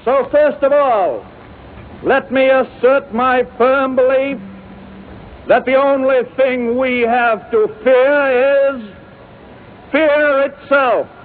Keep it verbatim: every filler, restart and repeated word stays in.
So first of all, let me assert my firm belief that the only thing we have to fear is fear itself.